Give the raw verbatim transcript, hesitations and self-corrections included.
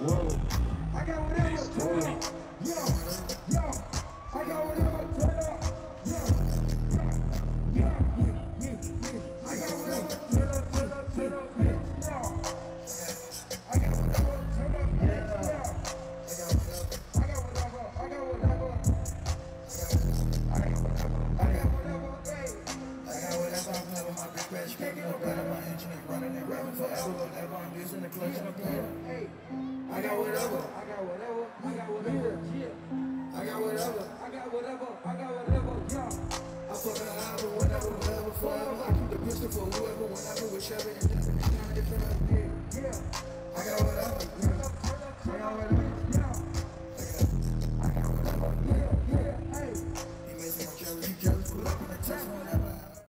Whoa. I got whatever, turn up. Yo, yo. I got whatever, turn up. Yo, yo, yeah, yeah, yeah, yeah. I got whatever, turn up, turn up, turn up, yeah. Yo. I got whatever, turn up, yeah, yeah. I got whatever, I got whatever. I got whatever, I got whatever, babe. I got whatever, I'm clever, my big bitch, kicking no better, my engine is running and rapping forever, whatever, I'm using the clutch and I'm playing. Hey, I got whatever, I got whatever, I got whatever, yeah. I got whatever, I got whatever, I got whatever, yeah. I fuck an album, whatever, whatever, forever. I keep the pistol for whoever, whenever, whichever, and different, it's kind of different, yeah, yeah. I got whatever, yeah. I got whatever, yeah. I got whatever, yeah, yeah, hey. He made some jealous, he jealous, pull up in the text one.